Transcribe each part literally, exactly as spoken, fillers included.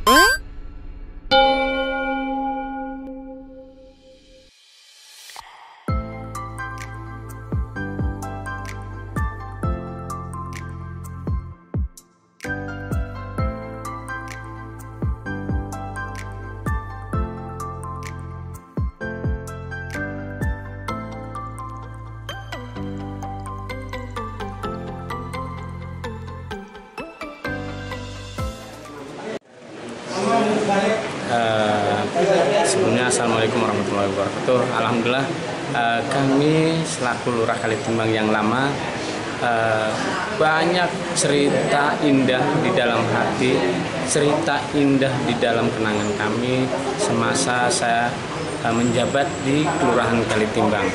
Uh, sebelumnya Assalamualaikum warahmatullahi wabarakatuh. Alhamdulillah uh, kami selaku Lurah Kalitimbang yang lama uh, banyak cerita indah di dalam hati, cerita indah di dalam kenangan kami semasa saya uh, menjabat di Kelurahan Kalitimbang.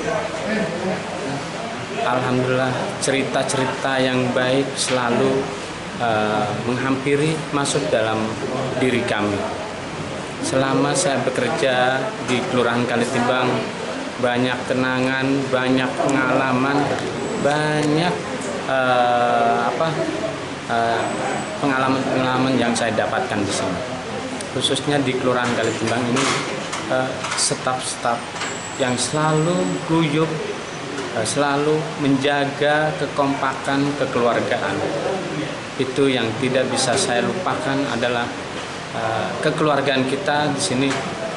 Alhamdulillah cerita-cerita yang baik selalu uh, menghampiri masuk dalam diri kami. Selama saya bekerja di Kelurahan Kalitimbang, banyak kenangan, banyak pengalaman, banyak uh, apa pengalaman-pengalaman uh, yang saya dapatkan di sini. Khususnya di Kelurahan Kalitimbang ini, uh, staf-staf yang selalu guyup, uh, selalu menjaga kekompakan kekeluargaan. Itu yang tidak bisa saya lupakan adalah Uh, kekeluargaan kita di sini.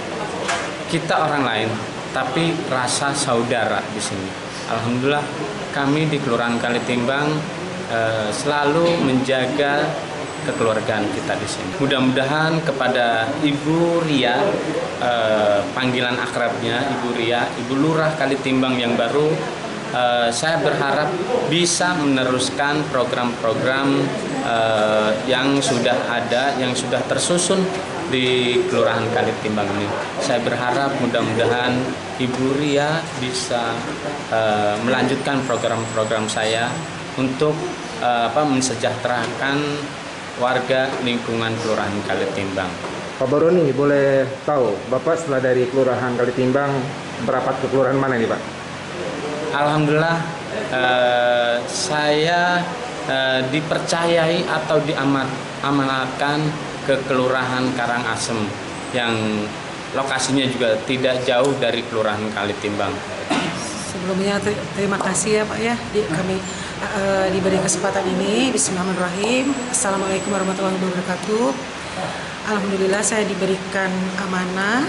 Kita orang lain, tapi rasa saudara di sini. Alhamdulillah kami di Kelurahan Kalitimbang uh, selalu menjaga kekeluargaan kita di sini. Mudah-mudahan kepada Ibu Ria, uh, panggilan akrabnya Ibu Ria, Ibu Lurah Kalitimbang yang baru, uh, saya berharap bisa meneruskan program-program Uh, yang sudah ada, yang sudah tersusun di Kelurahan Kalitimbang ini. Saya berharap mudah-mudahan Ibu Ria bisa uh, melanjutkan program-program saya untuk uh, apa, mensejahterakan warga lingkungan Kelurahan Kalitimbang. Pak Baroni, boleh tahu Bapak setelah dari Kelurahan Kalitimbang merapat ke kelurahan mana nih Pak? Alhamdulillah uh, saya Uh, dipercayai atau diamanatkan ke Kelurahan Karangasem yang lokasinya juga tidak jauh dari Kelurahan Kalitimbang. Sebelumnya ter terima kasih ya Pak ya, di, kami uh, diberi kesempatan ini. Bismillahirrahmanirrahim. Assalamualaikum warahmatullahi wabarakatuh. Alhamdulillah saya diberikan amanah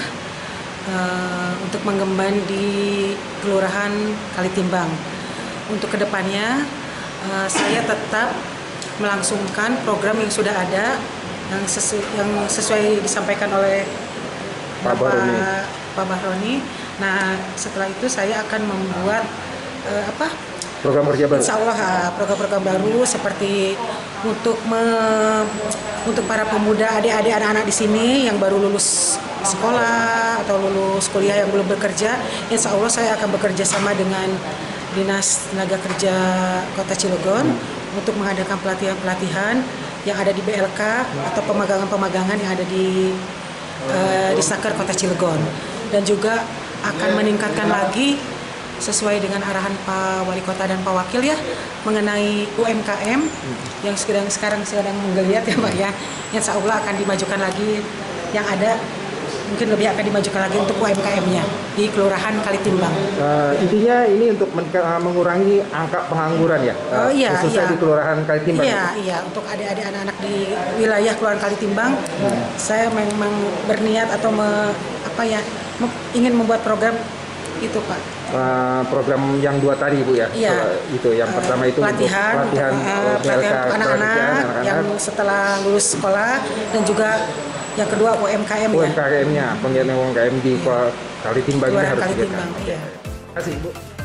uh, untuk mengemban di Kelurahan Kalitimbang. Untuk kedepannya Uh, saya tetap melangsungkan program yang sudah ada yang, sesu yang sesuai disampaikan oleh Pak Baroni. Pak Baroni. Nah, setelah itu saya akan membuat uh, apa? Program kerja baru. Insya Allah program-program baru seperti untuk me, untuk para pemuda, adik-adik, anak-anak di sini yang baru lulus sekolah atau lulus kuliah yang belum bekerja. Insya Allah saya akan bekerja sama dengan Dinas Tenaga Kerja Kota Cilegon hmm. untuk mengadakan pelatihan-pelatihan yang ada di B L K atau pemagangan-pemagangan yang ada di uh, di Saker Kota Cilegon, dan juga akan meningkatkan lagi sesuai dengan arahan Pak Wali Kota dan Pak Wakil ya mengenai U M K M hmm. yang sekarang sekarang sedang menggeliat ya Pak ya. Insya Allah akan dimajukan lagi, yang ada mungkin lebih akan dimajukan lagi untuk U M K M-nya di Kelurahan Kalitimbang. Uh, intinya ini untuk men mengurangi angka pengangguran ya, uh, oh, iya, khususnya iya. di Kelurahan Kalitimbang. Iya, iya. Untuk adik-adik anak-anak di wilayah Kelurahan Kalitimbang, hmm. saya memang berniat atau me, apa ya me, ingin membuat program itu Pak. Uh, program yang dua tadi Bu ya. Iya. So, itu yang uh, pertama itu pelatihan, untuk pelatihan, uh, pelatihan untuk anak-anak yang setelah lulus sekolah, dan juga yang kedua U M K M U M K ya. M-nya, penggiatan U M K M di iya. Kalitimbang ini harus Kalitimbang, iya. Terima kasih Bu.